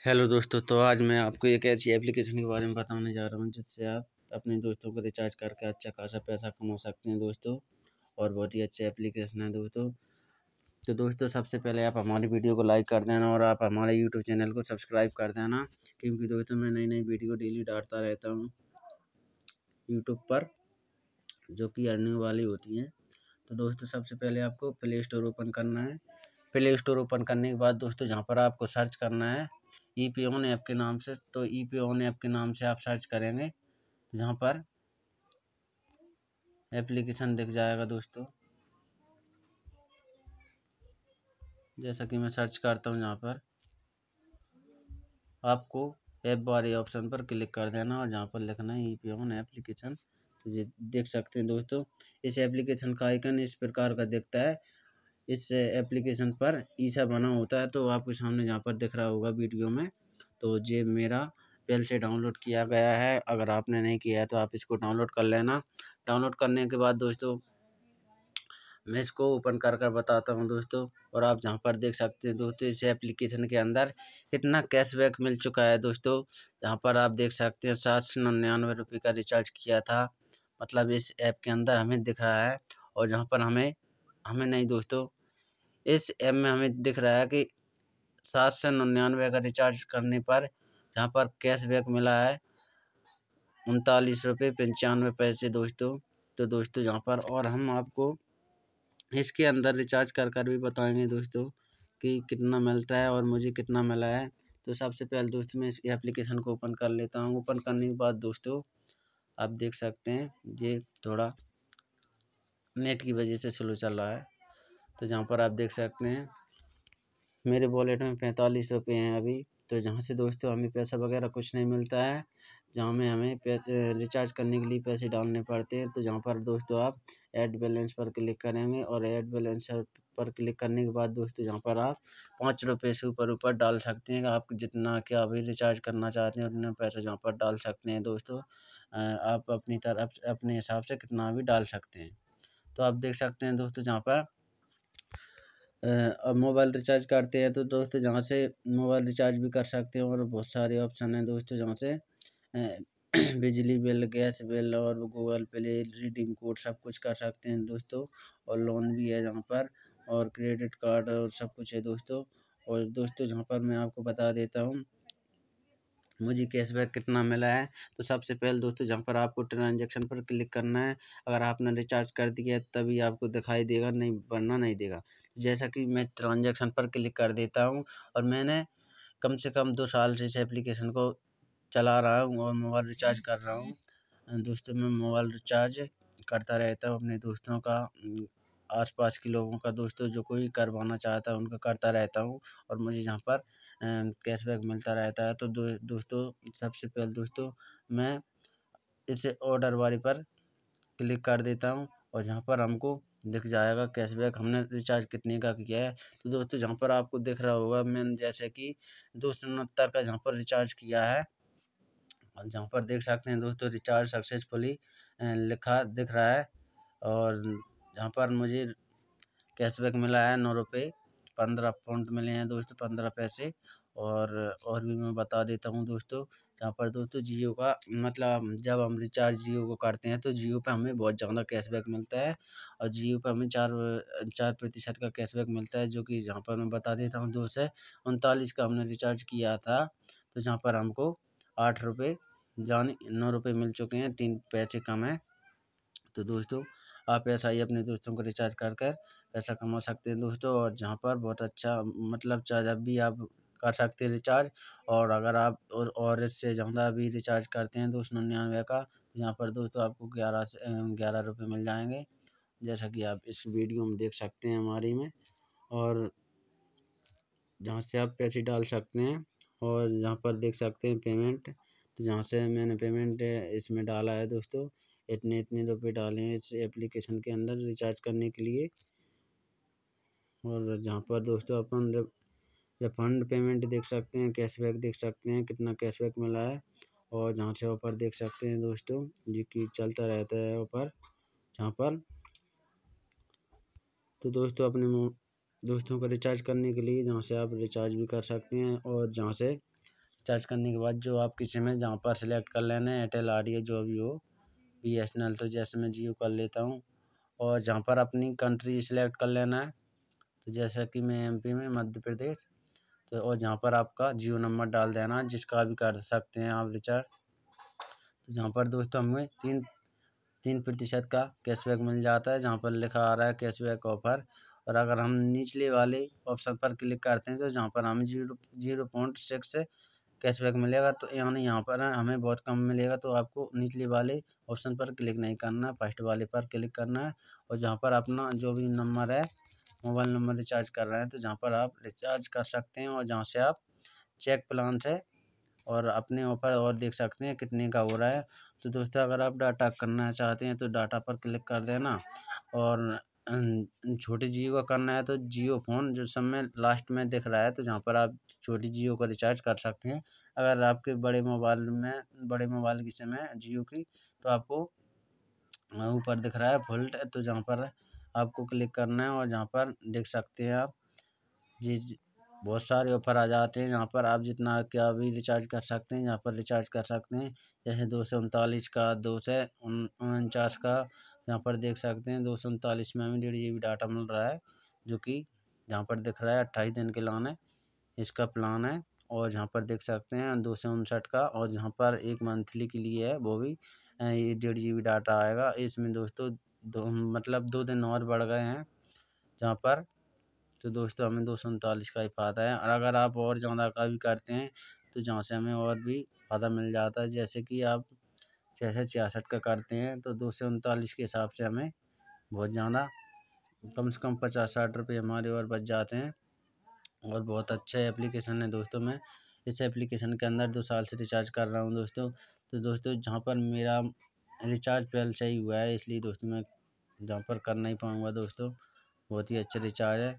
Hello दोस्तों, तो आज मैं आपको एक ऐसी एप्लीकेशन के बारे में बताने जा रहा हूँ जिससे आप अपने दोस्तों को रिचार्ज करके अच्छा खासा पैसा कमा सकते हैं दोस्तों। और बहुत ही अच्छी एप्लीकेशन है दोस्तों। तो दोस्तों, सबसे पहले आप हमारी वीडियो को लाइक कर देना और आप हमारे यूट्यूब चैनल को सब्सक्राइब कर देना, क्योंकि दोस्तों मैं नई नई वीडियो डेली डालता रहता हूँ यूट्यूब पर, जो कि अर्निंग वाली होती हैं। तो दोस्तों, सबसे पहले आपको प्ले स्टोर ओपन करना है। प्ले स्टोर ओपन करने के बाद दोस्तों, जहाँ पर आपको सर्च करना है ईपी ऑन ऐप के नाम से, तो ईपी ऑन ऐप के नाम से आप सर्च करेंगे, जहाँ पर एप्लीकेशन दिख जाएगा दोस्तों। जैसा कि मैं सर्च करता हूँ, यहाँ पर आपको ऐप वाले ऑप्शन पर क्लिक कर देना और जहाँ पर लिखना है ईपी ऑन एप्लीकेशन। तो ये देख सकते हैं दोस्तों, इस एप्लीकेशन का आइकन इस प्रकार का दिखता है। इस एप्लीकेशन पर ईसा बना होता है, तो आपके सामने जहाँ पर दिख रहा होगा वीडियो में, तो ये मेरा पहले से डाउनलोड किया गया है। अगर आपने नहीं किया है तो आप इसको डाउनलोड कर लेना। डाउनलोड करने के बाद दोस्तों, मैं इसको ओपन कर कर बताता हूँ दोस्तों। और आप जहाँ पर देख सकते हैं दोस्तों, इस एप्लीकेशन के अंदर कितना कैशबैक मिल चुका है दोस्तों। जहाँ पर आप देख सकते हैं 799 का रिचार्ज किया था, मतलब इस ऐप के अंदर हमें दिख रहा है। और जहाँ पर हमें हमें नहीं दोस्तों, इस ऐप में हमें दिख रहा है कि 799 का रिचार्ज करने पर जहाँ पर कैशबैक मिला है 39 रुपये 95 पैसे दोस्तों। तो दोस्तों, जहाँ पर और हम आपको इसके अंदर रिचार्ज कर कर भी बताएंगे दोस्तों कि कितना मिलता है और मुझे कितना मिला है। तो सबसे पहले दोस्तों, मैं इस एप्लीकेशन को ओपन कर लेता हूँ। ओपन करने के बाद दोस्तों, आप देख सकते हैं ये थोड़ा नेट की वजह से स्लो चल रहा है। तो जहाँ पर आप देख सकते हैं मेरे वॉलेट में 45 रुपये हैं अभी। तो जहाँ से दोस्तों हमें पैसा वगैरह कुछ नहीं मिलता है, जहाँ में हमें रिचार्ज करने के लिए पैसे डालने पड़ते हैं। तो जहाँ पर दोस्तों आप ऐड बैलेंस पर क्लिक करेंगे और ऐड बैलेंस पर क्लिक करने के बाद दोस्तों, जहाँ पर आप 5 रुपये से ऊपर ऊपर डाल सकते हैं। आप जितना क्या भी रिचार्ज करना चाहते हैं उतना पैसा जहाँ पर डाल सकते हैं दोस्तों। आप अपनी तरफ अपने हिसाब से कितना भी डाल सकते हैं। तो आप देख सकते हैं दोस्तों, जहाँ पर अब मोबाइल रिचार्ज करते हैं तो दोस्तों, जहाँ से मोबाइल रिचार्ज भी कर सकते हैं। और बहुत सारे ऑप्शन हैं दोस्तों, जहाँ से बिजली बिल, गैस बिल और गूगल पे, रिडीम कोड सब कुछ कर सकते हैं दोस्तों। और लोन भी है जहाँ पर, और क्रेडिट कार्ड और सब कुछ है दोस्तों। और दोस्तों, जहाँ पर मैं आपको बता देता हूँ मुझे कैशबैक कितना मिला है। तो सबसे पहले दोस्तों, जहाँ पर आपको ट्रांजैक्शन पर क्लिक करना है। अगर आपने रिचार्ज कर दिया है तभी आपको दिखाई देगा, नहीं वरना नहीं देगा। जैसा कि मैं ट्रांजैक्शन पर क्लिक कर देता हूँ, और मैंने कम से कम 2 साल से इस एप्लीकेशन को चला रहा हूँ और मोबाइल रिचार्ज कर रहा हूँ दोस्तों। मैं मोबाइल रिचार्ज करता रहता हूँ अपने दोस्तों का, आस-पास के लोगों का दोस्तों, जो कोई करवाना चाहता है उनका करता रहता हूँ। और मुझे जहाँ पर कैशबैक मिलता रहता है। तो दोस्तों, सबसे पहले दोस्तों मैं इस ऑर्डर वाले पर क्लिक कर देता हूँ, और जहाँ पर हमको दिख जाएगा कैशबैक हमने रिचार्ज कितने का किया है। तो दोस्तों, जहाँ पर आपको दिख रहा होगा, मैंने जैसे कि 269 का जहाँ पर रिचार्ज किया है, और जहाँ पर देख सकते हैं दोस्तों रिचार्ज सक्सेसफुली लिखा दिख रहा है। और जहाँ पर मुझे कैशबैक मिला है 9 रुपये 15 पॉइंट मिले हैं दोस्तों, 15 पैसे। और भी मैं बता देता हूँ दोस्तों, जहाँ पर दोस्तों जियो का मतलब जब हम रिचार्ज जियो को करते हैं तो जियो पे हमें बहुत ज़्यादा कैशबैक मिलता है। और जियो पे हमें 4% का कैशबैक मिलता है, जो कि जहाँ पर मैं बता देता हूँ 239 का हमने रिचार्ज किया था। तो जहाँ पर हमको 8 रुपये यानी 9 रुपये मिल चुके हैं, 3 पैसे कम है। तो दोस्तों, आप ऐसा ही अपने दोस्तों को रिचार्ज कर कर पैसा कमा सकते हैं दोस्तों। और जहाँ पर बहुत अच्छा मतलब चाहे जब भी आप कर सकते हैं रिचार्ज। और अगर आप और इससे ज़्यादा भी रिचार्ज करते हैं 299 का, तो यहाँ पर दोस्तों आपको 11 रुपये मिल जाएंगे, जैसा कि आप इस वीडियो में देख सकते हैं हमारी में। और जहाँ से आप पैसे डाल सकते हैं, और यहाँ पर देख सकते हैं पेमेंट। तो जहाँ से मैंने पेमेंट इसमें डाला है दोस्तों, इतने इतने रुपए डाले हैं इस एप्लीकेशन के अंदर रिचार्ज करने के लिए। और जहाँ पर दोस्तों अपन रिफंड पेमेंट देख सकते हैं, कैशबैक देख सकते हैं कितना कैशबैक मिला है। और जहाँ से ऑफर देख सकते हैं दोस्तों, जो कि चलता रहता है ऑफर जहाँ पर। तो दोस्तों, दोस्तों का रिचार्ज करने के लिए जहाँ से आप रिचार्ज भी कर सकते हैं, और जहाँ से रिचार्ज करने के बाद जो आपकी सिम है जहाँ पर सिलेक्ट कर लेना है, एयरटेल, आइडिया जो भी हो, BSNL, तो जैसे मैं जियो कर लेता हूँ। और जहाँ पर अपनी कंट्री सिलेक्ट कर लेना है, तो जैसा कि मैं MP में, मध्य प्रदेश, तो और जहाँ पर आपका जियो नंबर डाल देना जिसका भी कर सकते हैं आप रिचार्ज। तो जहाँ पर दोस्तों हमें 3% का कैशबैक मिल जाता है, जहाँ पर लिखा आ रहा है कैशबैक ऑफर। और अगर हम निचले वाले ऑप्शन पर क्लिक करते हैं तो जहाँ पर हमें 0.6 कैशबैक मिलेगा, तो यानी यहाँ पर हमें बहुत कम मिलेगा। तो आपको निचले वाले ऑप्शन पर क्लिक नहीं करना है, फर्स्ट वाले पर क्लिक करना है। और जहाँ पर अपना जो भी नंबर है, मोबाइल नंबर रिचार्ज कर रहे हैं, तो जहाँ पर आप रिचार्ज कर सकते हैं। और जहाँ से आप चेक प्लान से और अपने ऊपर और देख सकते हैं कितने का हो रहा है। तो दोस्तों अगर आप डाटा करना चाहते हैं तो डाटा पर क्लिक कर देना। और छोटी जियो का करना है तो जियो फ़ोन जो सब में लास्ट में दिख रहा है, तो जहाँ पर आप छोटी जियो का रिचार्ज कर सकते हैं। अगर आपके बड़े मोबाइल की सिम है जियो की, तो आपको ऊपर दिख रहा है फुल, तो जहाँ पर आपको क्लिक करना है। और जहाँ पर देख सकते हैं आप जी बहुत सारे ऑफर आ जाते हैं, यहाँ पर आप जितना क्या भी रिचार्ज कर सकते हैं, यहाँ पर रिचार्ज कर सकते हैं। जैसे 239 का, 249 का, यहाँ पर देख सकते हैं 239 में हमें 1.5 GB डाटा मिल रहा है, जो कि जहाँ पर दिख रहा है 28 दिन के लाने इसका प्लान है। और यहाँ पर देख सकते हैं 259 का, और यहाँ पर एक मंथली के लिए है, वो भी ये 1.5 GB डाटा आएगा इसमें दोस्तों। मतलब 2 दिन और बढ़ गए हैं जहाँ पर। तो दोस्तों हमें 239 का ही फ़ायदा है। और अगर आप और ज़्यादा का भी करते हैं तो जहाँ से हमें और भी फ़ायदा मिल जाता है। जैसे कि आप 66 का करते हैं तो 239 के हिसाब से हमें बहुत ज़्यादा, कम से कम 50-60 रुपये हमारे और बच जाते हैं। और बहुत अच्छा एप्लीकेशन है दोस्तों। मैं इस एप्लीकेशन के अंदर 2 साल से रिचार्ज कर रहा हूँ दोस्तों। तो दोस्तों जहाँ पर मेरा रिचार्ज पहले से ही हुआ है, इसलिए दोस्तों मैं जहाँ पर कर नहीं पाऊँगा दोस्तों। बहुत ही अच्छा रिचार्ज है।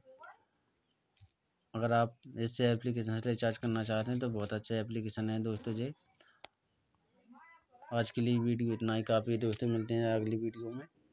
अगर आप इस एप्लीकेशन से रिचार्ज करना चाहते हैं तो बहुत अच्छा एप्लीकेशन है दोस्तों जी। आज के लिए वीडियो इतना ही काफ़ी है दोस्तों, मिलते हैं अगली वीडियो में।